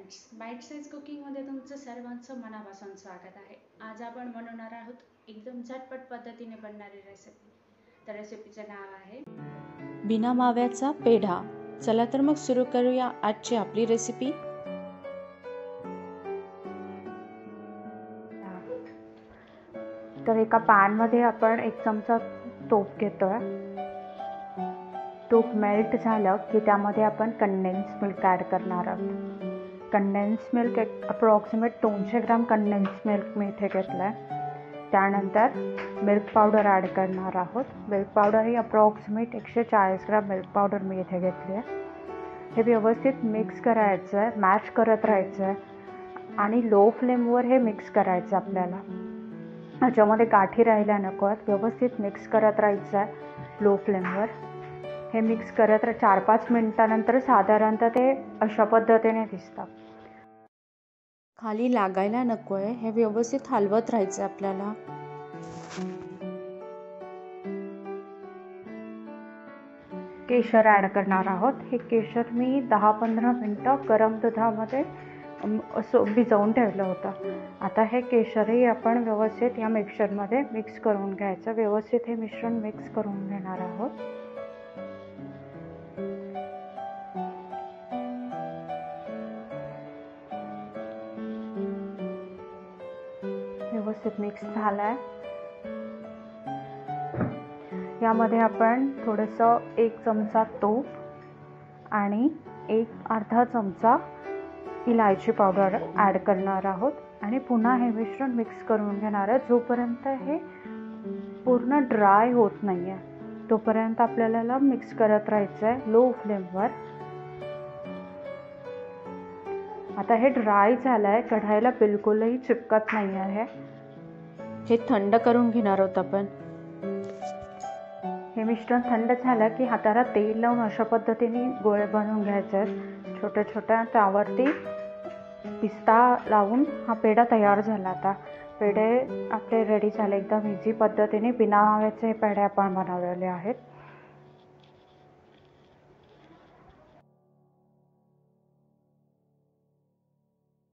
Bite size कुकिंगमध्ये तुमचं सर्वांचं मनापासून स्वागत आहे. आज आपण बनवणार आहोत एकदम झटपट पद्धतीने बनणारी रेसिपी. तर रेसिपीचं नाव आहे बिना माव्याचा पेढा. चला तर मग सुरू करूया आजची आपली रेसिपी. तर एका पॅनमध्ये आपण 1 चमचा तूप घेतोय. तूप मेल्ट झालं की त्यामध्ये आपण कंडेन्स मिल्क ॲड करणार आहोत. Condense milk approximate 200 gram condense milk मी इथे घेतलं आहे. त्यानंतर मिल्क पावडर ॲड करणार आहोत. मिल्क पावडर ही अप्रॉक्सिमेट 140 ग्राम मिल्क पावडर मी इथे घेतली आहे. हे व्यवस्थित मिक्स करायचं आहे, मॅश करत राहायचं आहे आणि लो फ्लेमवर हे मिक्स करायचं आपल्याला. ह्याच्यामध्ये गाठी राहायला नको आहेत. व्यवस्थित मिक्स करत राहायचं आहे लो फ्लेमवर. हे मिक्स करत 4-5 मिनिटानंतर साधारणतः ते अशा पद्धतीने दिसतं. खाली लागायला नको आहे. हे व्यवस्थित हलवत राहायचं आपल्याला. केशर ॲड करणार आहोत. हे केशर मी 10-15 मिनटं गरम दुधामध्ये असं भिजवून ठेवलं होतं. आता हे केशरही आपण व्यवस्थित या मिक्सरमध्ये मिक्स करून घ्यायचं. व्यवस्थित हे मिश्रण मिक्स करून घेणार आहोत. व्यवस्थित मिक्स झालं आहे. यामध्ये आपण थोडंसं 1 चमचा तूप आणि अर्धा चमचा इलायची पावडर ॲड करणार आहोत आणि पुन्हा हे मिश्रण मिक्स करून घेणार आहे. जोपर्यंत हे पूर्ण ड्राय होत नाही आहे तोपर्यंत आपल्याला मिक्स करत राहायचं आहे लो फ्लेमवर. आता हे ड्राय झालं आहे. कढाईला बिलकुलही चिपकत नाही आहे. हे थंड करून घेणार आहोत आपण. हे मिश्रण थंड झालं की हाताला तेल लावून अशा पद्धतीने गोळे बनवून घ्यायचे आहेत छोट्या छोट्या. त्यावरती पिस्ता लावून हा पेढा तयार झाला. आता पेढे आपले रेडी झाले. एकदम इझी पद्धतीने बिना माव्याचे हे पेढे आपण बनवलेले आहेत.